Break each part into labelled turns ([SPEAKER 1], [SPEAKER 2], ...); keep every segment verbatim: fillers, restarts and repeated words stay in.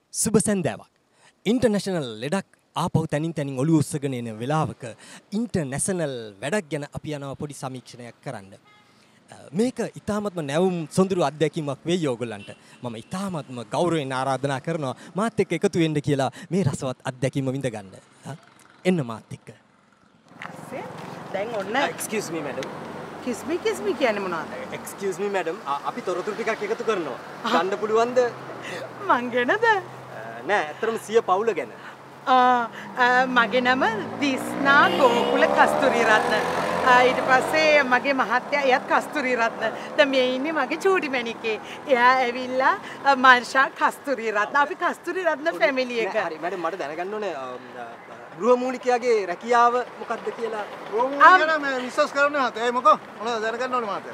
[SPEAKER 1] සුබ සන්දාවක්. ඉන්ටර්නැෂනල් ලෙඩක් ආපහු තනින් තනින් ඔළුව උස්සගෙන එන වෙලාවක ඉන්ටර්නැෂනල් වැඩක් ගැන අපි යනවා පොඩි සමීක්ෂණයක් කරන්න. මේක ඉතාමත්ම නැවුම් සොඳුරු අත්දැකීමක් වෙයි ඕගොල්ලන්ට. මම ඉතාමත්ම ගෞරවයෙන් ආරාධනා කරනවා මාත් එක්ක එකතු වෙන්න කියලා මේ රසවත් අත්දැකීම විඳ ගන්න. එන්න මාත් එක්ක.
[SPEAKER 2] දැන් ඔන්න
[SPEAKER 1] excuse me madam.
[SPEAKER 2] kiss me kiss me කියන්නේ මොනවද?
[SPEAKER 1] excuse me madam. අපි තොරතුරු ටිකක් එකතු කරනවා. ගන්න පුළුවන්ද?
[SPEAKER 2] මං ගැනද?
[SPEAKER 1] නෑ ඇත්තටම සිය පවුල ගැන.
[SPEAKER 2] මගේ නම දිස්නා ගෝකුල කස්තුරිරත්න. ඊට පස්සේ මගේ මහත්තයා එයත් කස්තුරිරත්න. දැන් මේ ඉන්නේ මගේ චූටි මැණිකේ. එයා ඇවිල්ලා මර්ෂා කස්තුරිරත්න. අපි කස්තුරිරත්න ෆැමිලි එක.
[SPEAKER 1] හරි මැඩම් මට දැනගන්න ඕනේ ගෘහමූලිකයාගේ රැකියාව මොකක්ද කියලා.
[SPEAKER 3] ගෘහමූලිකයා නම් මම විශ්වාස කරන්නේ නැහැ. ඒ මොකෝ? මොනවද දැනගන්න ඕනේ මාතේ?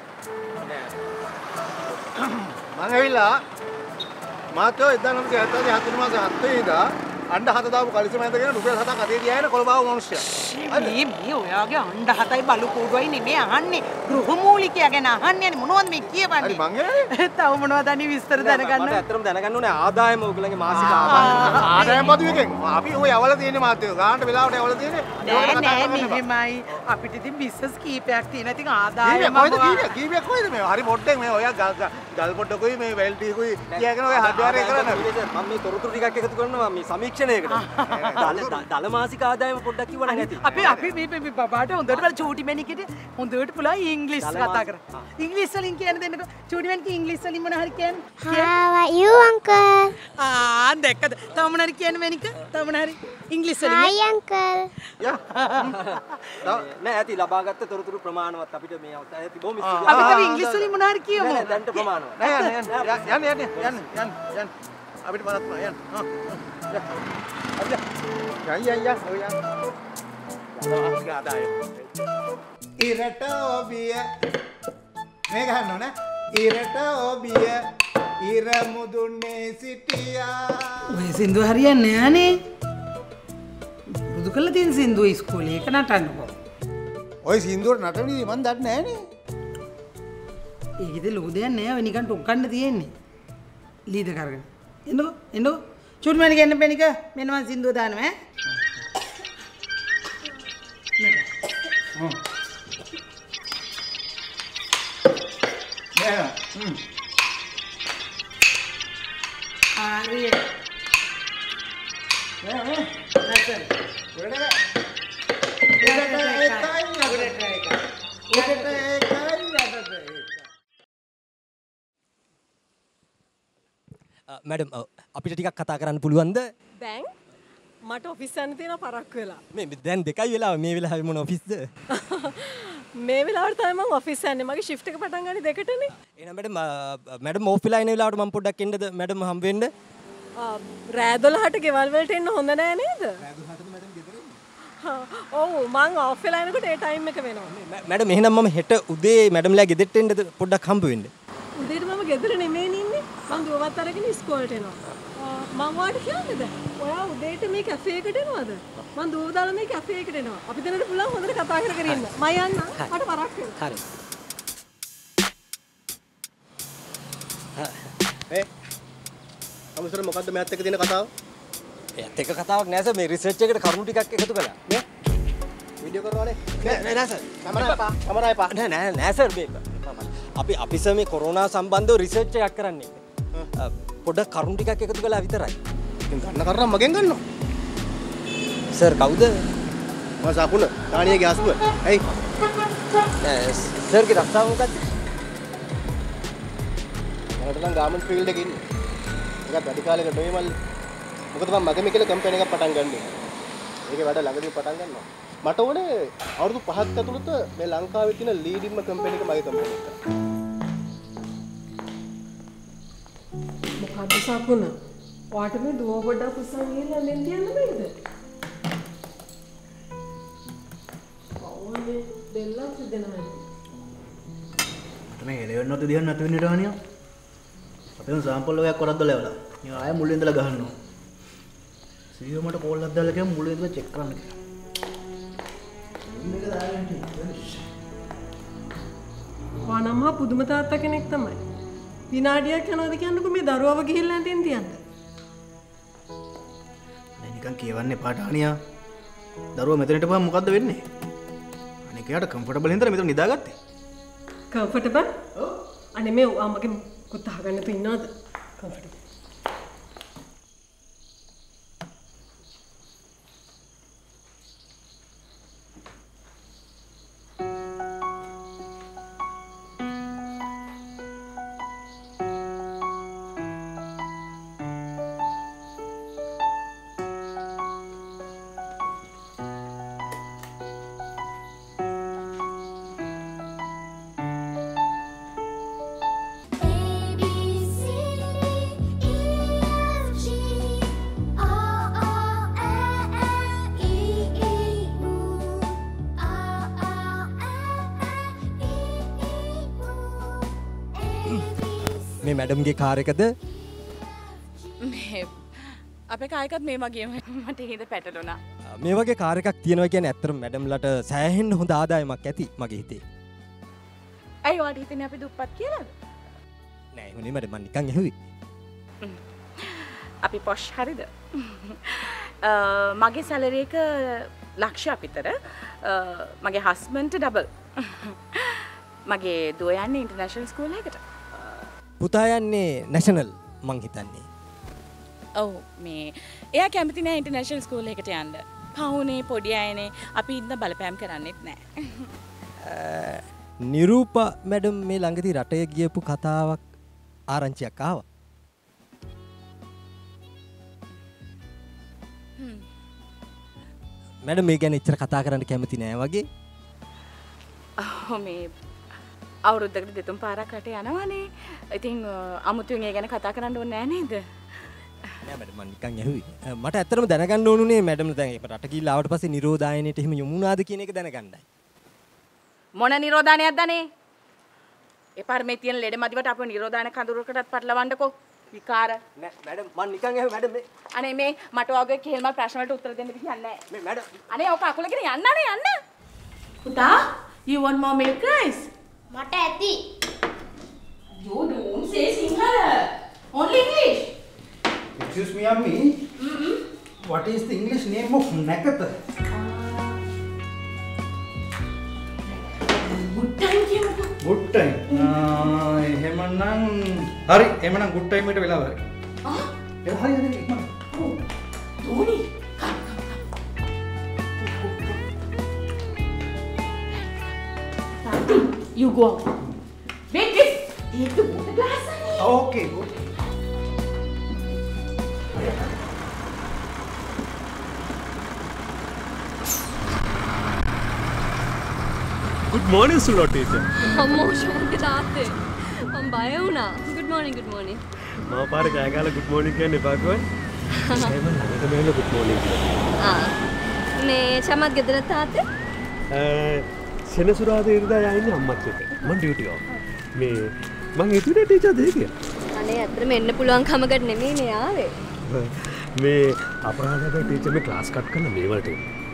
[SPEAKER 3] මම ඇවිල්ලා මාතෝ එදා නම් සෑතේ හතුරු මාස හත් වෙනිදා අණ්ඩ හත දාපු කලිසම ඇඳගෙන රුපියල් හතක් අතේ තියාගෙන කොළඹාව මිනිස්සයා.
[SPEAKER 2] මේ මේ ඔයාගේ අණ්ඩ හතයි බලු කූඩුවයි නෙමෙයි අහන්නේ. ගෘහමූලිකයා ගැන අහන්නේ මොනවද මේ කියවන්නේ?
[SPEAKER 3] හරි මං එන්නේ.
[SPEAKER 2] තව මොනවද අනි විස්තර දැනගන්න.
[SPEAKER 1] මට ඇත්තටම දැනගන්න ඕනේ ආදායම ඔයගොල්ලන්ගේ මාසික ආදායම.
[SPEAKER 3] ආදායම බදු එකෙන් අපි ඔය යවල තියෙන්නේ මාතේ. ගානට වෙලාවට යවල තියෙන්නේ.
[SPEAKER 2] නෑ නෑ මෙහෙමයි. අපිට ඉතින් බිස්නස් කීපයක් තියෙන. ඉතින් ආදායම
[SPEAKER 3] කොහෙද කීපයක් කීපයක් කොහෙද මේ? හරි පොඩ්ඩක් මේ ඔය ගල් පොඩ්ඩකුයි මේ වෙල්ටිකුයි කියාගෙන ඔය හදවරේ කරන්නේ.
[SPEAKER 1] මම මේ තොරතුරු ටිකක් එකතු කරනවා මේ සමීක්ෂණයකට. දල මාසික ආදායම පොඩ්ඩක් කිව්වනම් ඇති.
[SPEAKER 2] අපි අපි මේ මේ බබාට හොඳට බල චූටි මැණිකේට හොඳට පුළුවන් ඉංග්‍රීසි කතා කර. ඉංග්‍රීසි වලින් කියන්න දෙන්නකෝ. චූටි මැණික ඉංග්‍රීසි වලින් මොන හරි කියන්නේ.
[SPEAKER 4] How are you uncle?
[SPEAKER 2] ආ දැක්කද? තව මොන හරි කියන්නේ මැණික? තව මොන හරි ඉංග්‍රීසි වලින්.
[SPEAKER 4] Hi uncle.
[SPEAKER 1] නෑ ඇති ලබාගත්ත තොරතුරු ප්‍රමාණවත් අපිට මේ අවස්ථාවේ ඇති බොහොම ස්තුතියි.
[SPEAKER 2] අපි තව ඉංග්‍රීසි වලින් මොන හරි කියමු.
[SPEAKER 1] නෑ දැන්ට ප්‍රමාණවත්.
[SPEAKER 3] නෑ යන්න යන්න යන්න යන්න යන්න යන්න යන්න අපිට බලත් යන්න. යන්න යන්න යන්න ඔය යන්න. ආස්ක ආදායම. ඉරට ඔබිය මේ ගහන්න ඕනේ. ඉරට ඔබිය ඉර මුදුනේ සිටියා.
[SPEAKER 2] ඔය සින්දු හරියන්නේ නෑනේ. බුදු කළ තියෙන සින්දු ඉස්කෝලේ එක නටන්නකෝ.
[SPEAKER 3] ඔය සින්දුවට නටන්නේ මන් දන්නේ නෑනේ.
[SPEAKER 2] ඒකෙද ලොකු දෙයක් නෑ. ඔය නිකන් ටොක්කන්න තියෙන්නේ. ලීද කරගෙන. එන්නකෝ එන්නකෝ. චුටි මැණික එන්න පෙනික. මෙන්න මං සින්දුව දානවා ඈ.
[SPEAKER 3] හ්ම්. නෑ. හ්ම්.
[SPEAKER 2] හරි.
[SPEAKER 3] නෑ නෑ.
[SPEAKER 2] නැත්නම්.
[SPEAKER 3] වෙඩක. වෙඩක එකයි යකට එකයි.
[SPEAKER 1] මැඩම් අපිට ටිකක් කතා කරන්න පුළුවන්ද?
[SPEAKER 5] දැන් මට ඔෆිස් යන්න තියෙන පරක් වෙලා.
[SPEAKER 1] මේ දැන් දෙකයි වෙලාව මේ වෙලාවේ මොන ඔෆිස්ද?
[SPEAKER 5] මේ වෙලාවට තමයි මම ඔෆිස් යන්නේ. මගේ shift එක පටන් ගන්නේ දෙකටනේ.
[SPEAKER 1] එහෙනම් මැඩම් මැඩම් ඕෆ් වෙලා ඉන වෙලාවට මම පොඩ්ඩක් එන්නද මැඩම් හම් වෙන්න?
[SPEAKER 5] රෑ දොළහට ගෙවල් වලට එන්න හොඳ නෑ නේද? රෑ
[SPEAKER 3] දොළහට මැඩම් ගෙදර ඉන්නේ.
[SPEAKER 5] ඔව් මං ඔෆ් වෙලා එනකොට ඒ ටයිම් එක වෙනවා.
[SPEAKER 1] මැඩම් එහෙනම් මම හෙට උදේ මැඩම්ලා ගෙදරට එන්නද පොඩ්ඩක් හම්බ වෙන්න?
[SPEAKER 5] උදේට මම ගෙදර නෙමෙයි ඉන්නේ. මං දුවවත් අරගෙන ඉස්කෝලේට එනවා. මම ඔයාලට කියන්නේද? ඔයා උදේට මේ කැෆේ එකට එනවද? මං දුව දාලා මේ කැෆේ එකට එනවා. අපි දෙන්නට පුළුවන් හොඳට කතා කර කර ඉන්න. මම යන්න. මට පරක් වෙනවා.
[SPEAKER 1] හරි.
[SPEAKER 3] ඒ අමුසර මොකද්ද මෑත් එක්ක තියෙන කතාව?
[SPEAKER 1] ඒත් එක කතාවක් නෑ සර් මේ රිසර්ච් එකට කරුණු ටිකක් එකතු කළා. නේ?
[SPEAKER 3] වීඩියෝ කරනවානේ.
[SPEAKER 1] නෑ නෑ නෑ සර්.
[SPEAKER 3] කැමරා එපා. කැමරා එපා.
[SPEAKER 1] නෑ නෑ නෑ සර් මේක. අපි අපි සර් මේ කොරෝනා සම්බන්ධව රිසර්ච් එකක් කරන්නේ. පොඩ්ඩක් කරුණු ටිකක් එකතු කළා විතරයි.
[SPEAKER 3] ඉතින් ගන්න කරනම් මගෙන් ගන්නවා.
[SPEAKER 1] සර් කවුද?
[SPEAKER 3] මම සකුණ. තාණියගේ අසුව. ඇයි?
[SPEAKER 1] සර්ගේ රස්සාව මොකද්ද?
[SPEAKER 3] මට නම් ගාමන්ට් ෆීල්ඩ් එකේ ඉන්නේ. ඒකත් වැඩි කාලයකට නෙවෙයි මල්ලි. මොකද මම මගම කියලා කම්පැනි එකක් පටන් ගන්නේ. ඒකේ වැඩ ළඟදී පටන් ගන්නවා. මට ඕනේ අවුරුදු පහක් ඇතුළත මේ ලංකාවේ තියෙන ලීඩින්ම කම්පැනි එක මගේ කම්පැනි එක.
[SPEAKER 5] මොකද්ද සකුණ? ඔයාට මේ දුව පොඩ්ඩක් උස්සන් ගිහලා ලෙන් තියන්න බෑද? ඔවනේ දෙල්ලක් දෙනවා.
[SPEAKER 6] මේ එලෙවෙන්න නැති දිහන්න නැති වෙන්නට වහනිය. අපේම සාම්පල් වගේක් කරද්ද ලැවලා. ඉතින් ආයෙ මුලින් ඉඳලා ගහනවා. සීයෝ මට කෝල් එකක් දාලා කියමු මුලින් ඉඳලා චෙක් කරන්න කියලා. මේක දාලා
[SPEAKER 5] වනම පුදුම තාත්තා කෙනෙක් තමයි. විනාඩියක් යනවාද කියන්නකෝ මේ දරුවව ගිහිල්ලා නැතින් තියන්න.
[SPEAKER 6] නිකන් කියවන්නේ පාටානියා. දරුවා මෙතනට පහම මොකද්ද වෙන්නේ? අනික යාට කම්ෆර්ටබල් හින්දාද මෙතන නිදාගත්තේ?
[SPEAKER 5] කම්ෆර්ටබල්? ඔව්. අනේ මේ ආ මගේ කුත් අහගන්න තු ඉන්නවද? කම්ෆර්ටබල්.
[SPEAKER 1] මේ මැඩම්ගේ කාර් එකද
[SPEAKER 7] මේ අපේ කායකත් මේ වගේම මට හිත පැටලුණා.
[SPEAKER 1] මේ වගේ කාර් එකක් තියෙනවා කියන්නේ ඇත්තටම මැඩම්ලට සෑහෙන්න හොඳ ආදායමක් ඇති මගේ හිතේ.
[SPEAKER 7] ඇයි ඔයාලට හිතන්නේ අපි දුප්පත් කියලාද?
[SPEAKER 1] නෑ හුනේ මට මං නිකන් ඇහුවේ.
[SPEAKER 7] අපි පොෂ් හරිද? මගේ සැලරි එක ලක්ෂයක් විතර. මගේ හස්බන්ඩ්ට ඩබල්. මගේ දුව යන්නේ ඉන්ටර්නැෂනල් ස්කූල් එකකට.
[SPEAKER 1] පුතා යන්නේ නැෂනල් මං හිතන්නේ.
[SPEAKER 7] ඔව් මේ එයා කැමති නෑ ඉන්ටර්නැෂනල් ස්කූල් එකට යන්න. පවුනේ පොඩි අයනේ අපි ඉන්න බලපෑම් කරන්නෙත් නෑ.
[SPEAKER 1] නිරූපා මැඩම් මේ ළඟදී රටේ ගියපු කතාවක් ආරංචියක් ආවා. මැඩම් මේ ගැන එච්චර කතා කරන්න කැමති නෑ වගේ.
[SPEAKER 7] ඔව් මේ අවුරුද්දකට දෙතුන් පාරක් රට යනවානේ. ඉතින් අමුතුවෙන් ඒ ගැන කතා කරන්න ඕනේ නෑ නේද?
[SPEAKER 1] නෑ මැඩම් මං නිකන් ඇහුවේ. මට ඇත්තටම දැනගන්න ඕනුනේ මැඩම් දැන් ඒක රට ගිහිල්ලා ආවට පස්සේ නිරෝධායනයට එහෙම යොමු වුණාද කියන එක දැනගන්නයි.
[SPEAKER 7] මොන නිරෝධානයක්ද නේ? එපාර මේ තියෙන ලෙඩ මදිවට අපේ නිරෝධාන කඳුරකටත් පටලවන්නකෝ. විකාර.
[SPEAKER 1] නෑ මැඩම් මං නිකන් ඇහුවේ මැඩම් මේ.
[SPEAKER 7] අනේ මේ මට වගේ කෙහෙල්මල් ප්‍රශ්න වලට උත්තර දෙන්න විදියක් නෑ.
[SPEAKER 1] මේ මැඩම්.
[SPEAKER 7] අනේ ඔක අකුලගෙන යන්න අනේ යන්න. පුතා, you want more milk rice?
[SPEAKER 4] මට ඇති.
[SPEAKER 7] You don't say Sinhala. Only English.
[SPEAKER 6] Excuse me, Ammi.
[SPEAKER 7] Mm-hmm.
[SPEAKER 6] What is the English name of Nakata?
[SPEAKER 7] Good time කියමුකෝ.
[SPEAKER 6] Good time. ආ එහෙමනම් හරි එහෙමනම් good time එකට වෙලාව හරි.
[SPEAKER 7] ආ
[SPEAKER 6] ඒ හරි හරි ඉක්මන.
[SPEAKER 7] ඔව්. ධෝනි. You go. Wait this. Take the water glass.
[SPEAKER 6] Okay, good.
[SPEAKER 8] Good morning, Sulo teacher.
[SPEAKER 5] අම්මෝ ශෝන්ගේ තාත්තේ මම බය වුණා. good morning good morning.
[SPEAKER 8] මම පාර කෑ ගහලා good morning කියන්නේ එපා කිව්වා. එහෙම ළඟට මෙහෙම good morning කියලා.
[SPEAKER 5] ආ මේ චමත් ගෙදර තාත්තේ?
[SPEAKER 8] අ සෙනසුරාදා ඉරිදා යන්නේ අම්මත් එක්ක. මම ඩියුටි ඔෆ්. මේ මං හිතුවේ ටීචර් දෙයි කියලා.
[SPEAKER 5] අනේ ඇත්තටම එන්න පුළුවන් කමකට නෙමෙයි මේ ආවේ.
[SPEAKER 8] මේ අපරාධක ටීචර් මේ ක්ලාස් කට් කරන මේ වලට.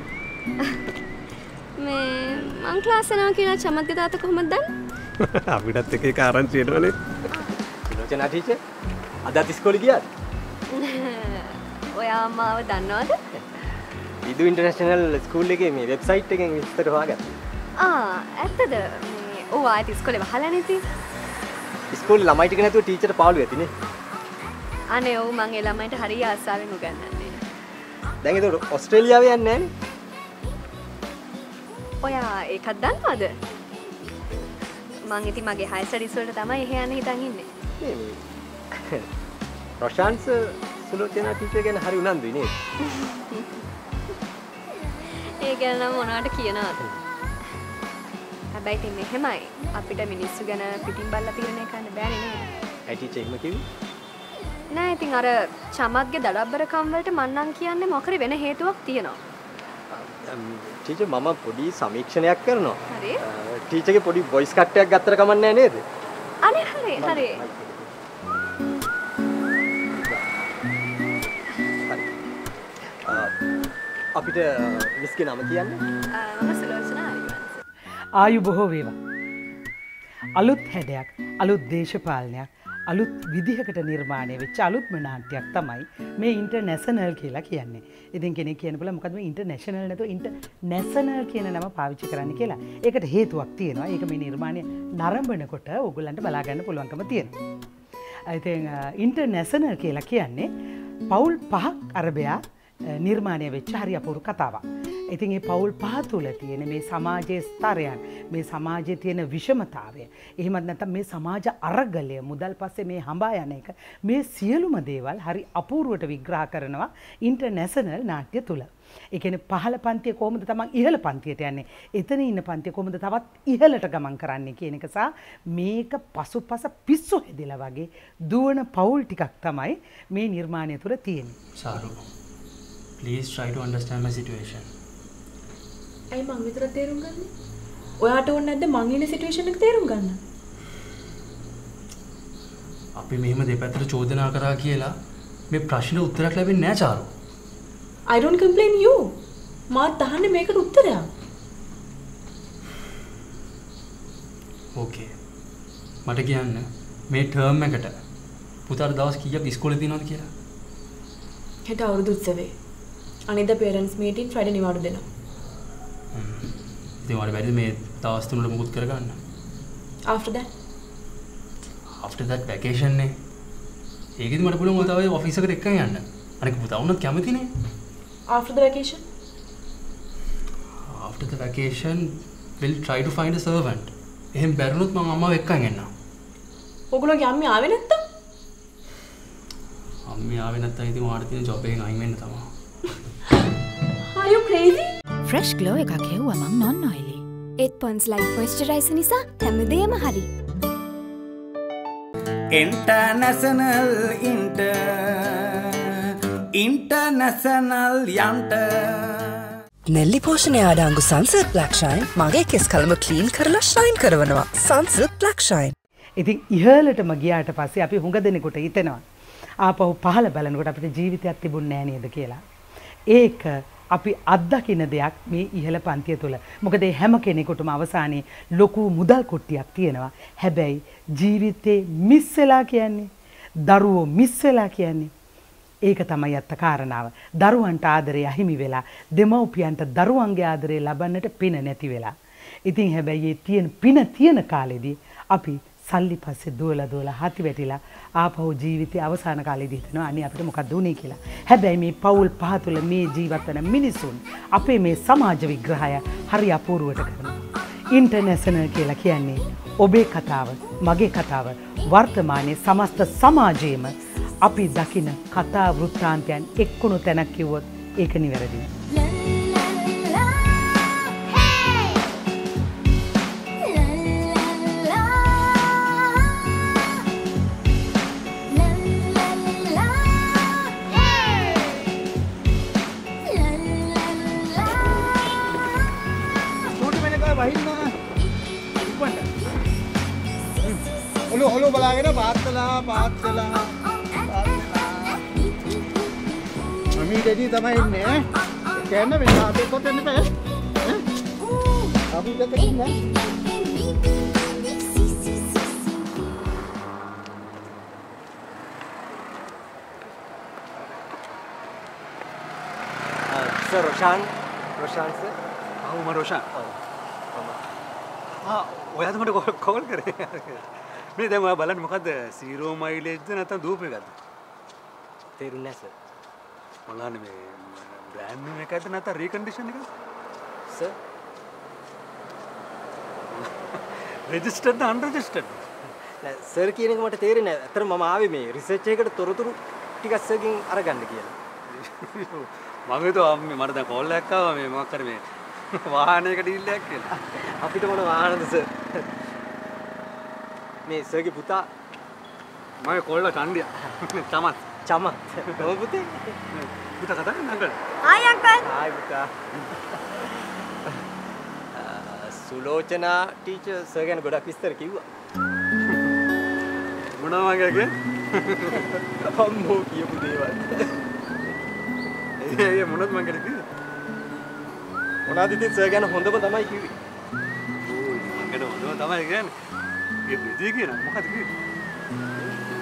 [SPEAKER 5] මේ මං ක්ලාස් යනවා කියලා චමත්ගේ තාත්තා කොහොමද දන්නේ?
[SPEAKER 8] අපිටත් එක එක ආරංචි එනවනේ.
[SPEAKER 1] විරෝචනා ටීචර් අදත් ඉස්කෝලේ ගියාද?
[SPEAKER 5] ඔයා මාව දන්නවද?
[SPEAKER 1] විදු ඉන්ටර්නැෂනල් ස්කූල් එකේ මේ වෙබ්සයිට් එකෙන් විස්තර හොයාගත්තා.
[SPEAKER 5] ආ ඇත්තද? මේ ඔව් ආයෙත් ඉස්කෝලේ වහලා නැති.
[SPEAKER 1] ඉස්කෝලේ ළමයි ටික නැතුව ටීචර් පාළු ඇතිනේ.
[SPEAKER 5] අනේ ඔව් මං ඒ ළමයින්ට හරිය ආසාවෙන් උගන්වන්නේ.
[SPEAKER 1] දැන් ඒක ඕස්ට්‍රේලියාවේ යන්නේ නැහනේ.
[SPEAKER 5] ඔයා ඒකත් දන්නවද? මං ඉතින් මගේ හයි ස්ටඩීස් වලට තමයි එහෙ යන්න හිතන් ඉන්නේ.
[SPEAKER 1] මේ මේ රොෂාන්ස් සුලෝචනා ටීචර් ගැන හරි උනන්දුයි නේද?
[SPEAKER 5] ඒ ගැන නම් මොනවට කියනවද? හැබැයි ඉතින් මෙහෙමයි. අපිට මිනිස්සු ගැන පිටින් බල්ලා තීරණය කරන්න බෑනේ නේද?
[SPEAKER 1] ඇයි ටීචර් එහෙම කිව්වේ?
[SPEAKER 5] නෑ ඉතින් අර චමත්ගේ දඩබ්බරකම් වලට මං නම් කියන්නේ මොකරි වෙන හේතුවක් තියෙනවා.
[SPEAKER 1] ටීචර් මම පොඩි සමීක්ෂණයක් කරනවා.
[SPEAKER 5] හරි.
[SPEAKER 1] ටීචර්ගේ පොඩි වොයිස් කට් එකක් ගත්තට කමක් නැහැ නේද?
[SPEAKER 5] අනේ හරි හරි.
[SPEAKER 1] අපිට මිස්ගේ නම කියන්න.
[SPEAKER 5] මම සුලෝචනා ආරිවංශ.
[SPEAKER 9] ආයු බොහෝ වේවා. අලුත් හැඩයක්, අලුත් දේශපාලනයක්,
[SPEAKER 2] අලුත් විදිහකට නිර්මාණය වෙච්ච අලුත්ම නාට්‍යයක් තමයි මේ ඉන්ටර්නැෂනල් කියලා කියන්නේ. ඉතින් කෙනෙක් කියන්න පුළුවන් මොකද්ද මේ ඉන්ටර්නැෂනල් නැතුව ඉන්ටර්නැෂනල් කියන නම පාවිච්චි කරන්න කියලා. ඒකට හේතුවක් තියෙනවා. ඒක මේ නිර්මාණය නරඹනකොට ඕගොල්ලන්ට බලා ගන්න පුළුවන්කම තියෙනවා. ඉතින් ඉන්ටර්නැෂනල් කියලා කියන්නේ පවුල් පහක් අරබයා නිර්මාණය වෙච්ච හරි අපූර්ව කතාවක්. ඉතින් මේ පවුල් පහ තුල තියෙන මේ සමාජයේ ස්තරයන්, මේ සමාජයේ තියෙන විෂමතාවය, එහෙමත් නැත්නම් මේ සමාජ අරගලය, මුදල් පස්සේ මේ හඹා යන එක, මේ සියලුම දේවල් හරි අපූර්වට විග්‍රහ කරනවා ඉන්ටර්නැෂනල් නාට්‍ය තුල. ඒ කියන්නේ පහළ පන්තිය කොහොමද තමන් ඉහළ පන්තියට යන්නේ, එතන ඉන්න පන්තිය කොහොමද තවත් ඉහළට ගමන් කරන්නේ කියන එක සහ මේක පසුපස පිස්සු හැදිලා වගේ දුවන පවුල් ටිකක් තමයි මේ නිර්මාණය තුල තියෙන්නේ.
[SPEAKER 6] සාරු, please try to understand my situation.
[SPEAKER 9] ඇයි මං විතර තේරුම් ගන්න? ඔයාට ඕනේ නැද්ද මං ඉන්න සිටුේෂන් එක තේරුම් ගන්න?
[SPEAKER 6] අපි මෙහෙම දෙපැත්තට චෝදනා කරා කියලා මේ ප්‍රශ්නෙට උත්තරයක් ලැබෙන්නේ නැහැ චාරු.
[SPEAKER 9] I don't complain you. මාත් අහන්නේ මේකට උත්තරයක්.
[SPEAKER 6] ඕකේ. මට කියන්න මේ ටර්ම් එකට පුතාට දවස් කීයක් ඉස්කෝලේ තියෙනවද කියලා?
[SPEAKER 9] හෙට අවුරුදු උත්සවේ. අනිද්දා parents meeting Friday නිවාඩු දෙනවා.
[SPEAKER 6] ඉතින් වල බැරිද මේ දවස් තුනට මුකුත් කරගන්න?
[SPEAKER 9] After that?
[SPEAKER 6] After that vacation නේ. ඒකෙදි මට පුළුවන් ඔය තව ඔෆිස් එකට එක්කන් යන්න. අනික පුතා වුණත් කැමතිනේ.
[SPEAKER 9] After the vacation?
[SPEAKER 6] After the vacation we'll try to find a servant. එහෙන් බැරිනොත් මම අම්මාව එක්කන් එන්නම්.
[SPEAKER 9] ඔයගොල්ලෝගේ අම්මේ ආවේ නැත්තම්?
[SPEAKER 6] අම්මේ ආවේ නැත්තම් ඉතින් ඔයාලට තියෙන ජොබ් එකෙන් අයින් වෙන්න තමයි.
[SPEAKER 9] Are you crazy?
[SPEAKER 10] Fresh glow එකක් හෙව්වා මං නොන් ඔයිලි.
[SPEAKER 4] ඒත් පොන්ස් ලයිෆ් මොයිස්චරයිසර් නිසා හැමදේම හරි.
[SPEAKER 11] ඉන්ටර්නැෂනල් ඉන්ටර් ඉන්ටර්නැෂනල් යන්ට
[SPEAKER 12] නෙල්ලි පෝෂණය ආඩාංගු සන්සිල්ක් බ්ලැක් ෂයින් මගේ කෙස් කලම ක්ලීන් කරලා ෂයින් කරනවා. Sunsilk black shine.
[SPEAKER 2] ඉතින් ඉහළටම ගියාට පස්සේ අපි හුඟ දෙනෙකුට හිතෙනවා ආපහු පහළ බලනකොට අපිට ජීවිතයක් තිබුණේ නැහැ නේද කියලා. ඒක අපි අත්දකින්න දෙයක් මේ ඉහළ පන්තිය තුළ. මොකද මේ හැම කෙනෙකුටම අවසානයේ ලොකු මුදල් කුට්ටියක් තියෙනවා. හැබැයි ජීවිතේ මිස් වෙලා කියන්නේ, දරුවෝ මිස් වෙලා කියන්නේ ඒක තමයි අත්ත කාරණාව. දරුවන්ට ආදරය අහිමි වෙලා, දෙමව්පියන්ට දරුවන්ගේ ආදරය ලබන්නට පින නැති වෙලා. ඉතින් හැබැයි මේ තියෙන පින තියෙන කාලෙදී අපි සල්ලි පස්සේ දුවලා දුවලා හති වැටිලා ආපහු ජීවිතයේ අවසාන කාලෙදී හිතනවා අනේ අපිට මොකක්ද උනේ කියලා. හැබැයි මේ පවුල් පහ තුළ මේ ජීවත් වෙන මිනිසුන් අපේ මේ සමාජ විග්‍රහය හරි අපූර්වට කරනවා. ඉන්ටර්නැෂනල් කියලා කියන්නේ ඔබේ කතාව, මගේ කතාව, වර්තමානයේ සමස්ත සමාජයේම අපි දකින කතා වෘත්තාන්තයන් එක්කුණු තැනක් කිව්වොත් ඒක නිවැරදියි.
[SPEAKER 3] ඔලු ඔලු බලාගෙන පාත්තලා පාත්තලා මමී දෙවි තමයි ඉන්නේ. කෑම වෙන අපේ කොට එන්න බෑ. අපි දෙක ඉන්නේ.
[SPEAKER 1] सर रोशान रोशान से
[SPEAKER 13] हाँ उमर रोशान हाँ ඔයාද මට කෝල් කරේ මේ දැන් ඔයා බලන්න මොකද්ද සීරෝ මයිලේජ්ද නැත්නම් දූප එකක්ද
[SPEAKER 1] තේරුන්නේ නැහැ සර්
[SPEAKER 13] බලන්න මේ බ්‍රෑන්ඩ් න්යූ එකක්ද නැත්නම් රීකන්ඩිෂන් එකක්ද
[SPEAKER 1] සර්
[SPEAKER 13] රෙජිස්ටර්ඩ්ද අන්රෙජිස්ටර්ඩ්
[SPEAKER 1] නෑ සර් කියන එක මට තේරෙන්නේ නැහැ. අතන මම ආවේ මේ රිසර්ච් එකකට තොරතුරු ටිකක් සර්ගෙන් අරගන්න කියලා.
[SPEAKER 13] මම හිතුවා මට දැන් කෝල් එකක් ආවා මේ මොකක් හරි මේ වාහනයක ඩීල් එකක් කියලා.
[SPEAKER 1] අපිට මොන වාහනද සර්? මේ සර්ගේ පුතා
[SPEAKER 13] මගේ කොල්ල චන්දිය. චමත්.
[SPEAKER 1] චමත්. කොහොමද පුතේ?
[SPEAKER 13] පුතා කතා කරන්නේ අංකල්.
[SPEAKER 4] ආයි අංකල්.
[SPEAKER 1] ආයි පුතා. සුලෝචනා ටීචර් සර් ගැන ගොඩක් විස්තර කිව්වා.
[SPEAKER 13] මොනවා වගේද?
[SPEAKER 1] අම්මෝ කියපු දේවල්.
[SPEAKER 13] ඒ ඒ මොනවද මං කියන්නේ කිව්වේ?
[SPEAKER 1] මොනවද ඉතින් සර් ගැන හොඳම තමයි කිව්වේ.
[SPEAKER 13] ඕයි මං ගැන හොඳම තමයි කියන්නේ. ඒ විදිය කියන මොකද කිව්වේ?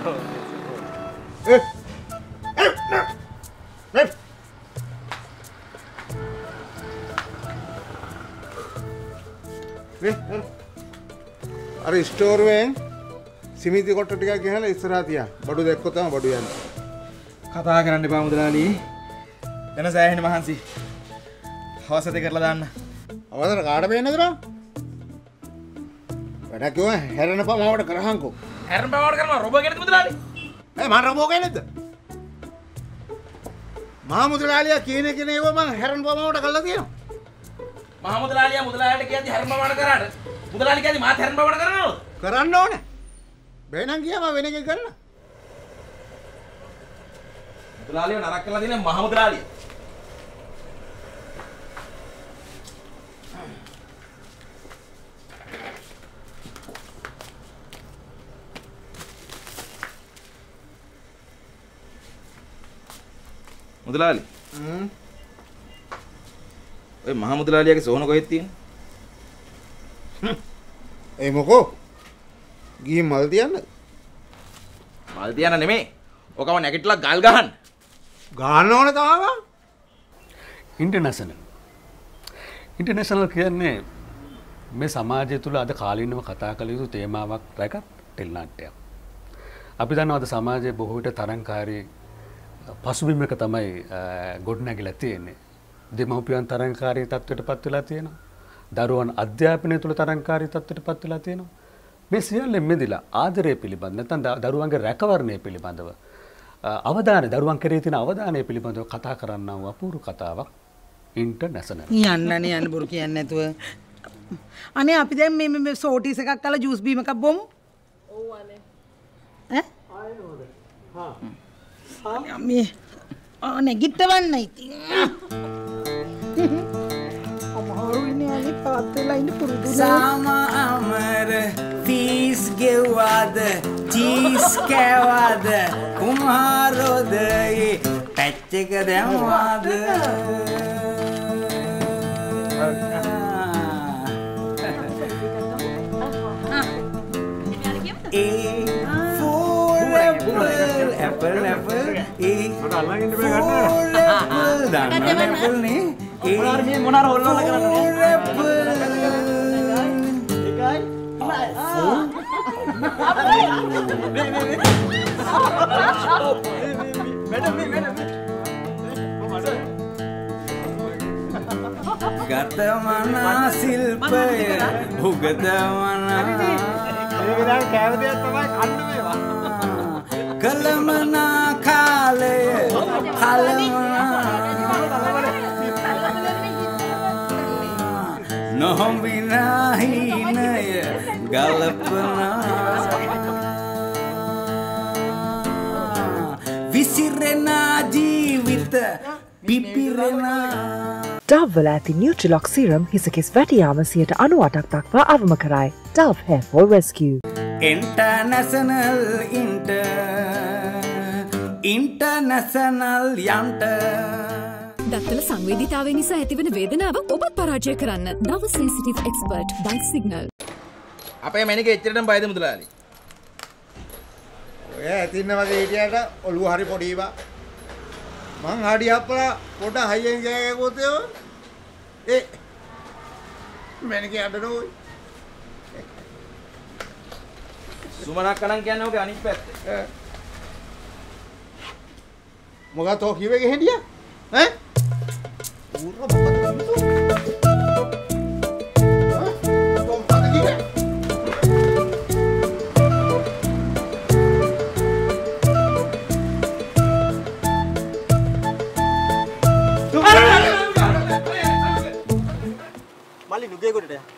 [SPEAKER 14] අර ස්ටෝරුවෙන් සිමිති කොට්ට ටිකක් ගහලා ඉස්සරහා තියා. බඩු දැක්කොත් තමයි බඩු යන්නේ.
[SPEAKER 15] කතා කරන්න එපා මුදලාලි. එන සෑහෙන මහන්සි. හවසට කරලා දාන්න.
[SPEAKER 14] අවසර කාට බේන්නද නෝ? වැඩක් කිව්වා හැරෙන පමාවට කරහන්කෝ.
[SPEAKER 15] හැරෙන පමාවට කරනවා රොබෝ කියනද මුදලාලි?
[SPEAKER 14] ඒ මම රොබෝ කියනද? මහා මුදලාලියා කියන කෙනේ ඒව මම හැරෙන පමාවට කළා තියෙනවා.
[SPEAKER 15] මහා මුදලාලියා මුදලාලියට කියද්දි හැරෙන පමාවට කරාට මුදලාලි කියද්දි මාත් හැරෙන පමාවට කරනවද?
[SPEAKER 14] කරන්න ඕනේ. බේනම් ගියා මම වෙන එකක් කරලා.
[SPEAKER 15] මුදලාලිය නරක කරලා තියෙන මහා මුදලාලිය. මුදලාලි. හ්ම්. ඔය මහා මුදලාලියාගේ සෝන කොහෙද තියෙන්නේ?
[SPEAKER 14] ඒ මොකෝ? ගිහින් මල් තියන්නද?
[SPEAKER 15] මල් තියන්න නෙමෙයි. ඔකම නැගිටලා ගල් ගහන්න.
[SPEAKER 14] ගහන්න ඕනේ තාම.
[SPEAKER 8] ඉන්ටර්නැෂනල්. ඉන්ටර්නැෂනල් කියන්නේ මේ සමාජය තුළ අද කාලීනව කතා කළ යුතු තේමාවක් රැගත් ටෙලි නාට්‍යයක්. අපි දන්නවා අද සමාජයේ බොහෝ විට තරංකාරී පසුබිමක තමයි ගොඩනැගිලා තියෙන්නේ. දෙමව්පියන් තරංකාරී තත්ත්වයට පත් වෙලා තියෙනවා. දරුවන් අධ්‍යාපනය තුළ තරංකාරී තත්ත්වයට පත් වෙලා තියෙනවා. මේ සියල්ලෙන් මෙදිලා ආදරය පිළිබඳ නැත්නම් දරුවන්ගේ රැකවරණය පිළිබඳව අවධානය දරුවන් කෙරෙහි තියෙන අවධානය පිළිබඳව කතා කරන්නා වූ අපූර්ව කතාවක් ඉන්ටර්නැෂනල්.
[SPEAKER 2] යන්නනේ යන්න බොරු කියන්නේ නැතුව. අනේ අපි දැන් මේ මේ සෝටිස් එකක් කළා ජූස් බීම එකක් බොමු.
[SPEAKER 5] ඔව් අනේ.
[SPEAKER 2] ඈ?
[SPEAKER 5] ආයෙනෝද? හා.
[SPEAKER 2] මේ ආ නැගිටවන්න ඉතින්. අමාරු ඉන්නේ අනේ පාත් වෙලා ඉන්න පුරුදු නෑ.
[SPEAKER 11] සාම අමර ෆීස් ගෙව්වාද චීස් කෑවාද කුමාරෝද ඒ පැච් එක දැම්වාද ඒ apple apple ඒ මට අල්ලන් ඉන්න බෑ ගන්න. දන්නවනේ apple නේ. ඒ මොනාර මේ මොනාර හොල්ලලා කරන්නේ. apple එකයි. මේඩම් මේ මේඩම් ගතමනා ශිල්පය උගතමනා මේ විදිහට කැවදයක් තමයි කන්න මේවා. කලමනා කාලය කලමනා නොහොඹිනා හීනය ගලපනා විසිරෙනා ජීවිත පිපිරෙනා
[SPEAKER 16] Dove වල ඇති Nutrilock serum හිසකෙස් වැටියාම සියයට අනූඅටක් දක්වා අවම කරයි. Dove Hair Fall Rescue.
[SPEAKER 11] International Inter International යන්ට
[SPEAKER 10] දත්තල සංවේදීතාවය නිසා ඇතිවන වේදනාව ඔබත් පරාජය කරන්න. Dove Sensitive Expert Bite Signal.
[SPEAKER 15] අපේ මැනික එච්චරටම බයද මුදලාලි?
[SPEAKER 14] ඔය ඇතින්න වගේ හිටියට ඔළුව හරි පොඩි වා. මං හඩි අප්පලා පොඩ හයියෙන් ගෑගුවොත් ඒ මැනික යඩනෝ.
[SPEAKER 15] සුමනක් කණන් කියන්නේ ඔගේ අනිත් පැත්තේ.
[SPEAKER 14] මොකද ඔය කිව්වේ ගෙහෙඩියා? ඈ? ඌර මොකද
[SPEAKER 15] මල්ලි නුගේ කොටට යා.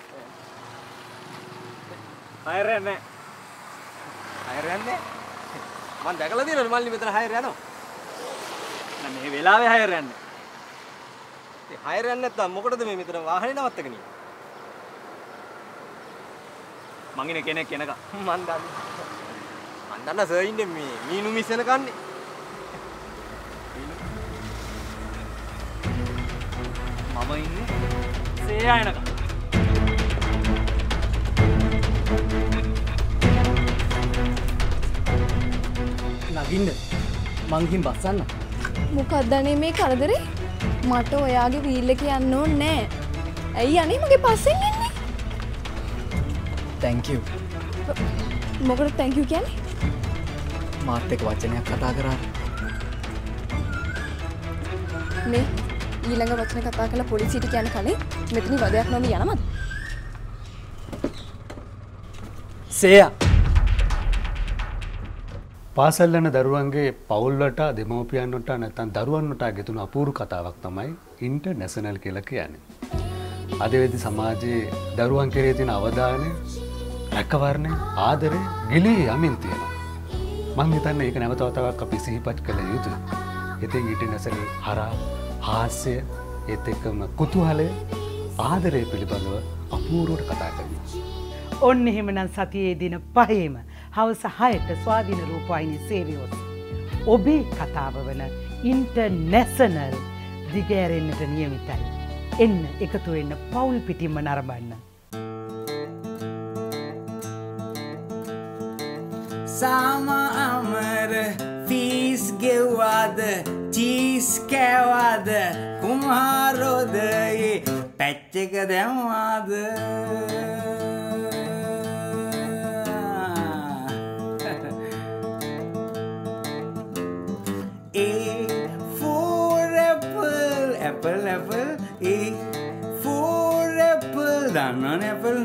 [SPEAKER 15] හයර යන්නේ. හයර යන්නේ? මම දැකලා තියෙනවනේ මල්ලි මෙතන හයර යනවා. නෑ මේ වෙලාවේ හයර යන්නේ. ඒ හයර යන්නේ නැත්තම් මොකටද මේ මෙතන වාහනේ නවත්තගෙන ඉන්නේ? මං ඉන්නේ කෙනෙක් කෙනක. මං දන්නේ. මං දන්න සර් ඉන්නේ මේ මීනු මිස් වෙන කන්නේ. මම ඉන්නේ සේයා එනක.
[SPEAKER 6] නගින්න මං ගිහින් බස්සන්න.
[SPEAKER 17] මොකක්ද අනේ මේ කරදරේ? මට ඔයාගේ වීල් එක යන්න ඕනේ නෑ. ඇයි අනේ මගේ පස්සෙන් එන්නේ?
[SPEAKER 6] thank you.
[SPEAKER 17] මොකටද thank you කියන්නේ?
[SPEAKER 6] මාත් එක්ක වචනයක් කතා කරා.
[SPEAKER 17] මේ ඊළඟ වචන කතා කරලා පොලිසියට කියන්න කලින් මෙතනින් වදයක් නොමි යනවද?
[SPEAKER 6] සේයා
[SPEAKER 8] පාසල් යන දරුවන්ගේ පවුල්වලට දෙමව්පියන්වලට නැත්නම් දරුවන්වලට ගෙතුණු අපූර්ව කතාවක් තමයි ඉන්ටර්නැෂනල් කියලා කියන්නේ. අද වෙද්දි සමාජයේ දරුවන් කෙරෙහි තියෙන අවධානය, රැකවරණය, ආදරය ගිලී යමින් තියෙනවා. මම හිතන්නේ ඒක නැවත වතාවක් අපි සිහිපත් කළ යුතුයි. ඉතින් ඉන්ටර්නැෂනල් හරහා හාස්‍ය, ඒත් එක්කම කුතුහලය, ආදරය පිළිබඳව අපූර්වට කතා කරනවා.
[SPEAKER 2] ඔන්න එහෙමනම් සතියේ දින පහේම හවස හයට ස්වාධීන රූපවාහිනී සේවය ඔස්සේ ඔබේ කතාව වන ඉන්ටර්නැෂනල් දිගෑරෙන්නට නියමිතයි. එන්න එකතු වෙන්න පවුල් පිටින්ම නරඹන්න.
[SPEAKER 11] සාම අමර ෆීස් ගෙව්වාද චීස් කෑවාද කුමාරෝදයේ පැච් එක දැම්වාද apple apple A for apple දන්නවනේ apple